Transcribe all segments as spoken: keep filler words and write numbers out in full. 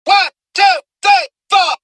One, two, three, four.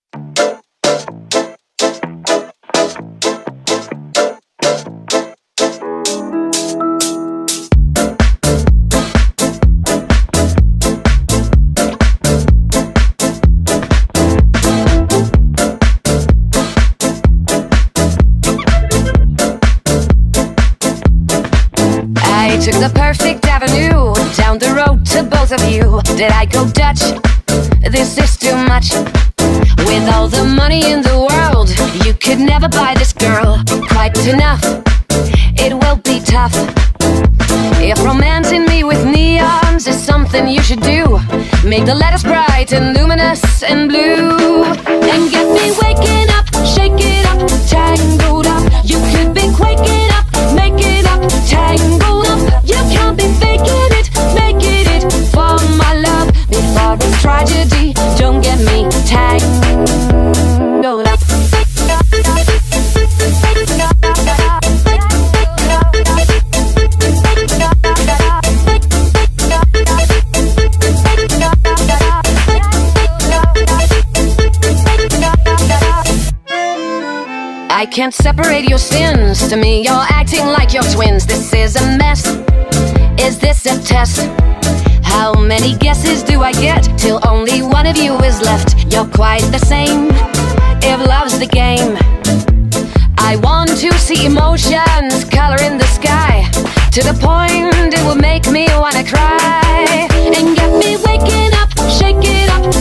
I took the perfect avenue down the road to both of you. Did I go Dutch? This is too much. With all the money in the world, you could never buy this girl quite enough. It will be tough. If romancing me with neons is something you should do, make the letters bright and luminous and blue, and get me waking up, shake it up, tangled up. You could be quaking up, make it up, tangled up. You can't be faking it, making it for my love. Before this tragedy, don't get me tangled up. I can't separate your sins. To me, you're acting like you're twins. This is a mess. Is this a test? How many guesses do I get till only one of you is left? You're quite the same, if love's the game. I want to see emotions color in the sky, to the point it will make me wanna cry, and get me waking up, shake it up,